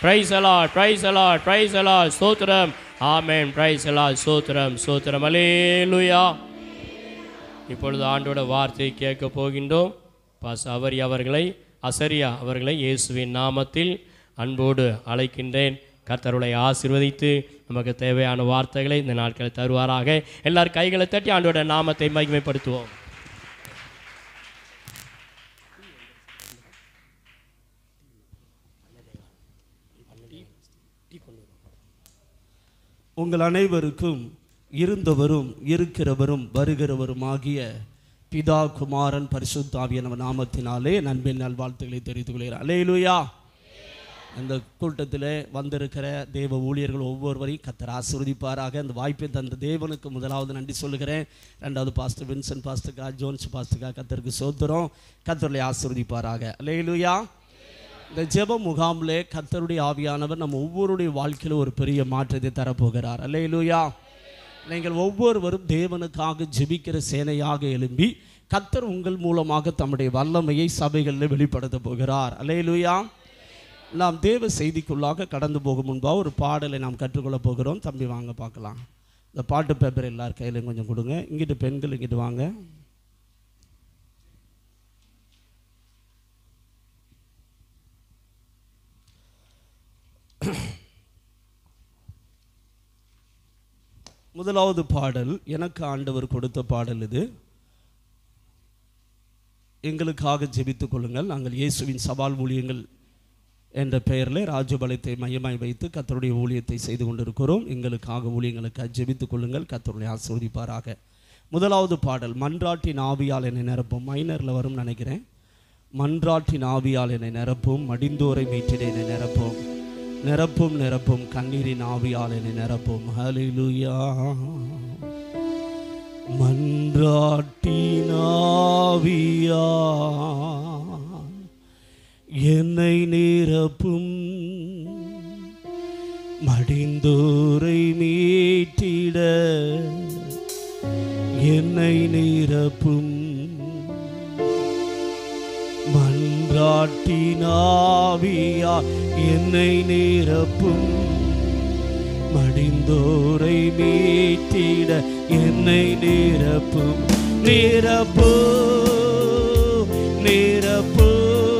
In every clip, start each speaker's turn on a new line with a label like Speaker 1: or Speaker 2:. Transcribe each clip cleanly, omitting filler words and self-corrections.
Speaker 1: Price the Lord, praise the Lord, praise the Lord. ஸ்தோத்திரம். Amen. Praise the Lord. ஸ்தோத்திரம், ஸ்தோத்திரம். அல்லேலூயா. இப்பொழுது ஆண்டோட வார்த்தையை கேட்க போகின்றோம். அவரி அவர்களை, அசரியா அவர்களை இயேசுவின் நாமத்தில் அன்போடு அழைக்கின்றேன். கர்த்தருடைய ஆசீர்வதித்து நமக்கு தேவையான வார்த்தைகளை இந்த நாட்களை தருவாராக. எல்லாரும் கைகளை தட்டி ஆண்டோட நாமத்தை மகிமைப்படுத்துவோம்.
Speaker 2: உங்கள் அனைவருக்கும் இருந்தவரும் இருக்கிறவரும் வருகிறவரும் ஆகிய பிதா குமாரன் பரிசுத்த ஆவியானவர் நாமத்தினாலே அன்பின் நல்வாழ்த்துக்களை தெரிவித்துக் கொள்கிறேன். அல்லேலூயா. இந்த கூட்டத்தில் வந்திருக்கிற தேவ ஊழியர்கள் ஒவ்வொருவரையும் கர்த்தர் ஆசீர்வதிப்பாராக. இந்த வாய்ப்பை தந்த தேவனுக்கு முதலாவது நன்றி சொல்லுகிறேன். ரெண்டாவது பாஸ்டர் வின்சென்ட் பாஸ்டர்கா, ஜோன்ஸ் பாஸ்டர்கா, கர்த்தருக்கு சோத்திரம். கர்த்தரை ஆசீர்வதிப்பாராக. அல்லேலூயா. இந்த ஜெப முகாமில் கர்த்தருடைய ஆவியானவர் நம்ம ஒவ்வொருடைய வாழ்க்கையில் ஒரு பெரிய மாற்றத்தை தரப்போகிறார். அல்லேலூயா. நீங்கள் ஒவ்வொருவரும் தேவனுக்காக ஜெபிக்கிற சேனையாக எழும்பி கர்த்தர் உங்கள் மூலமாக தம்முடைய வல்லமையை சபைகளில் வெளிப்படுத்த போகிறார். அல்லேலூயா. நாம் தேவ செய்திக்குள்ளாக கடந்து போகும் முன்பாக ஒரு பாடலை நாம் கற்றுக்கொள்ள போகிறோம். தம்பி வாங்க பார்க்கலாம். இந்த பாட்டு பேப்பர் எல்லார் கையிலையும் கொஞ்சம் கொடுங்க. இங்கிட்டு பெண்கள் இங்கிட்டு வாங்க. முதலாவது பாடல் எனக்கு ஆண்டவர் கொடுத்த பாடல் இது. எங்களுக்காக ஜெபித்துக் கொள்ளுங்கள். நாங்கள் இயேசுவின் சவால் ஊழியங்கள் என்ற பெயரில் ராஜபாளையத்தை மையமாய் வைத்து கர்த்தருடைய ஊழியத்தை செய்து கொண்டிருக்கிறோம். எங்களுக்காக ஊழியங்களுக்காக ஜெபித்துக் கொள்ளுங்கள். கர்த்தருடைய ஆசீர்வதிப்பாராக. முதலாவது பாடல் மன்றாட்டின் ஆவியால் என்னை நிரப்பும். மைனரில் வரும் நினைக்கிறேன். மன்றாட்டின் ஆவியால் என்னை நிரப்பும், மடிந்தோரை மீட்டிட என்னை நிரப்பும், நிரப்பும் நிரப்பும் கண்ணீரின் ஆவியால் என்னை நிரப்பும். ஹல்லேலூயா. மன்றாட்டின் ஆவியால் என்னை நிரப்பும், மடிந்தோரை மீட்டிட என்னை நிரப்பும். மன்றாட்டின் ஆவியால் என்னை நிரப்பும், மடிந்தோரை மீட்டிட என்னை நிரப்பும். நிரப்பு நிரப்பு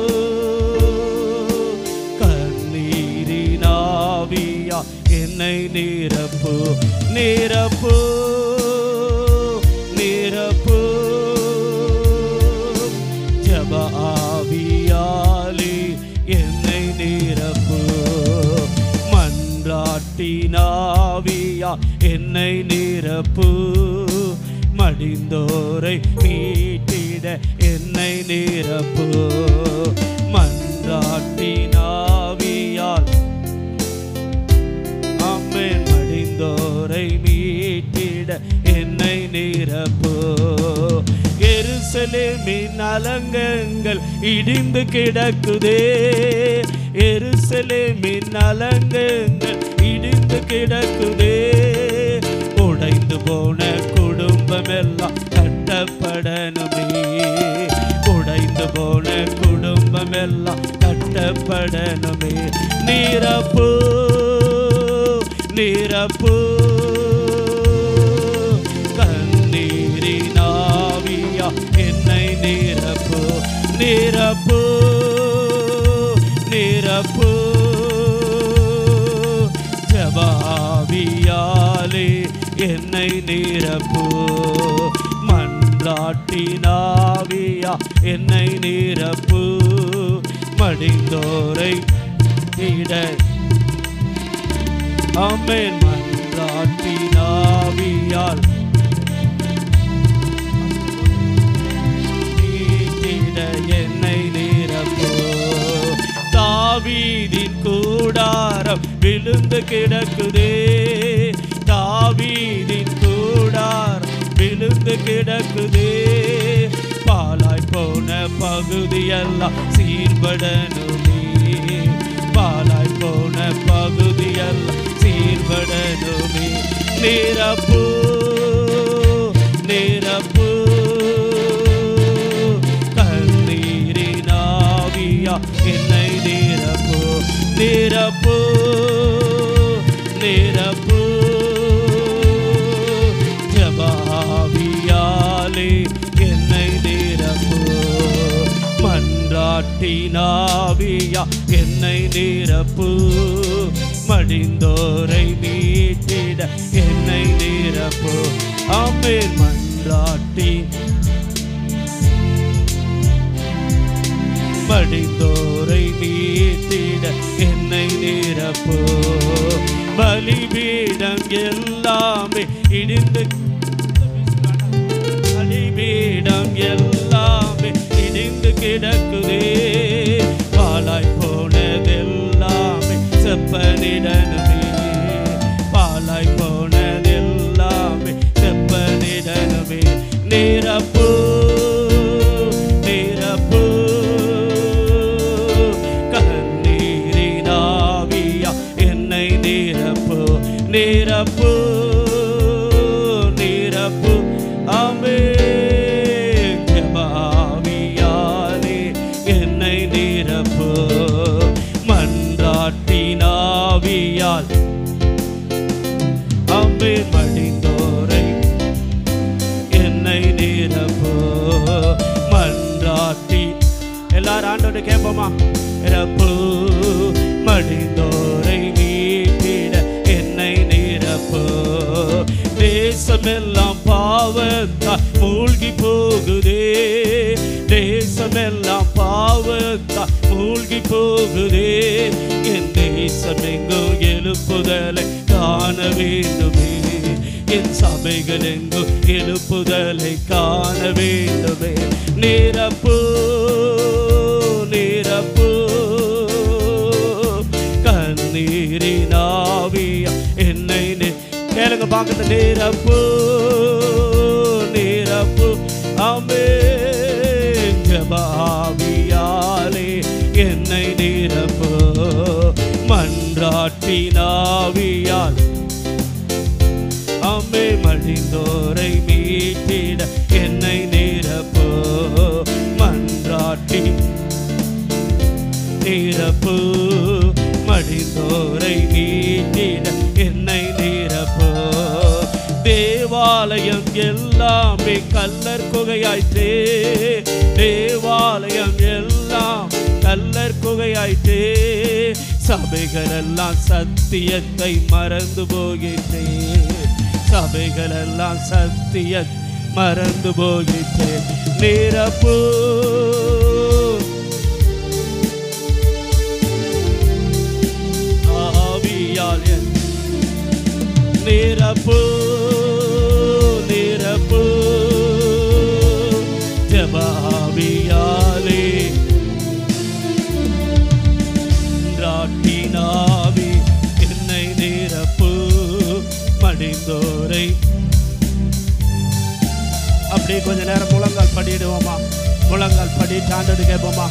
Speaker 2: கண்ணீரின் ஆவியால் என்னை நிரப்பு, நிரப்பு நிரப்பு ஜெப ஆவியாலே என்னை நிரப்பு. மன்றாட்டின் ஆவியால் என்னை நிரப்பு, மடிந்தோரை மீட்டிட என்னை நிரப்பு. மன்றாட்டின் ஆவியால் ஆமென், மடிந்தோரை மீட்டிட என்னை நிரப்பு. எருசலேமின் அலங்கங்கள் இடிந்து கிடக்குதே, எருசலேமின் அலங்கங்கள் இடிந்து கிடக்குதே. உடைந்து போன குடும்பம் எல்லாம் கட்டப்படணுமே, உடைந்து போன குடும்பம் எல்லாம் கட்டப்படணுமே. நிரப்பு நிரப்பு கண்ணீரின் ஆவியா என்னை நிரப்பு, நிரப்பு நிரப்பு ஜெப ஆவியாலே என்னை நிரப்பு. மன்றாட்டின் ஆவியா என்னை நிரப்பு, மடிந்தோரை இட ஆமென். மன்றாட்டின் ஆவியால் என்னை நிரப்பு. தாவீதின் கூடாரம் விழுந்து கிடக்குதே, தாவீதின் கூடாரம் விழுந்து கிடக்குதே. பாலாய் போன பகுதியெல்லாம் சீர்படணுமே, பாலாய் போன பகுதியெல்லாம் சீர்படணுமே. நிரப்பு நிரப்பு கண்ணீரின் ஆவியா என்னை நிரப்பு, நிரப்பு மன்றாட்டினாவியா என்னை நிரப்பு, மடிந்தோரை மீட்டிட என்னை நிரப்பு. ஆமென். மன்றாட்டி மடிந்தோரை மீட்டிட என்னை நிரப்பு. பலிபீடம் எல்லாமே இடிந்து, பலிபீடம் எல்லாமே இடிந்து கிடக்குதே, பாலாய் போனதெல்லாமே செப்பனிடனுமே, பாலாய் போனதெல்லாமே செப்பனிடனுமே. நிரப்பு நிரப்பு கண்ணீரினாவியா என்னை நிரப்பு, நிரப்பு நிரப்பு. ஆமென். ஜெபாவியாலே என்னை நிரப்பு, மன்றாட்டினாவியால். ஆமென். மடிந்தோரை என்னை நிரப்பு, மன்றாட்டி. எல்லாரும் ஆண்டோட கேட்போமா? நிரப்பு, மடிந்தோரை மீட்டிட என்னை நிரப்பு. தேசமெல்லாம் பாவத்தால் மூழ்கி போகுதே, தேசமெல்லாம் பாவத்தால் மூழ்கி போகுதே, என் தேசம் எங்கும் எழுப்புதலை காண வேண்டுமே, என் சபைகள் எங்கும் எழுப்புதலை காண வேண்டுமே. நிரப்பு நிரப்பு கண்ணீரினாவியா என்னை கேளுங்க பார்க்க. நிரப்பு நிரப்பு. ஆமென். ஜெபாவியாலே என்னை நிரப்பு, மன்றாட்டினாவியால். ஆமென். மடிந்தோரை மீட்டிட என்னை நிரப்பு, மன்றாட்டி நிரப்பு, மடிந்தோரை மீட்டிட என்னை நிரப்பு. தேவாலயம் எல்லாமே கல்லர் குகையாயிற்றே, தேவாலயம் எல்லாம் கல்லர் குகையாயிற்றே, சபைகள் எல்லாம் சத்தியத்தை மறந்து போகின்றே, சபைகள் எல்லாம் சத்திய மறந்து போகின்றே. நிரப்பு ஆவியால் நிரப்பு நிரப்பு ஜெபாவியாலே ராட்டினாவி என்னை நிரப்பு, மடிந்தோரை. அப்படியே கொஞ்ச நேரம் முழங்கால் படிடுவோமா? முழங்கால் படிட்டு ஆண்டோடு கேட்போமா?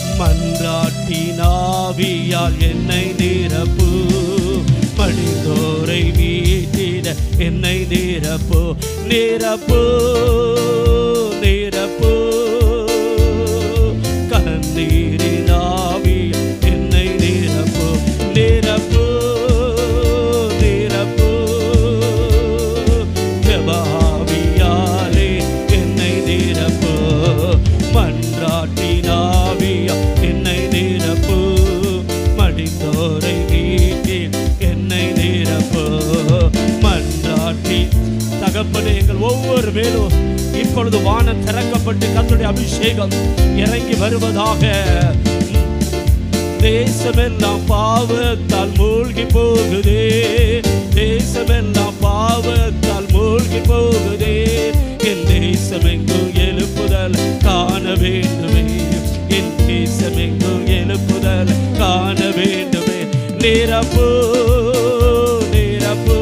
Speaker 2: மன்றாட்டினாவியால் என்னை நிரப்பு, மடிந்தோரை மீட்டிட என்னை நிரப்பு, நிரப்பு நிரப்பு கண்ணீரினாவி என்னை நிரப்பு, நிரப்பு நிரப்பு ஜெபாவியாலே என்னை நிரப்பு, மன்றாட்டினாவியா என்னை நிரப்பு, மடிந்தோரை மீட்டி என்னை நிரப்பு, மன்றாட்டி. தகப்பனே, எங்கள் ஒவ்வொரு மேலும் இப்பொழுது வானம் திறக்கப்பட்டு கர்த்தருடைய அபிஷேகம் இறங்கி வருவதாக. தேசமெல்லாம் பாவத்தால் மூழ்கி போகுதே, தேசமெல்லாம் பாவத்தால் மூழ்கி போகுதே, என் தேசமெங்கும் எழுப்புதல் காண வேண்டுமே, என் தேசமெங்கும் எழுப்புதல் காண வேண்டுமே. நிரப்பு நிரப்பு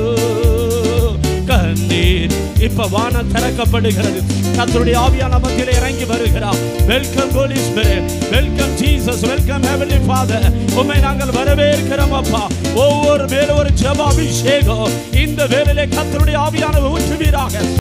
Speaker 2: கண்ணீர். இப்ப வானம் திறக்கப்படுகிறது, கர்த்தருடைய ஆவியான மத்தியிலே இறங்கி வருகிறார். Welcome holy spirit, welcome Jesus, welcome heavenly father. உம்மை நாங்கள் வரவேற்கிறோம் அப்பா. ஒவ்வொரு மேலும் ஒரு ஜெப அபிஷேகம் இந்த வேளையிலே கர்த்தருடைய ஆவியானவர் ஊற்றுவீராக.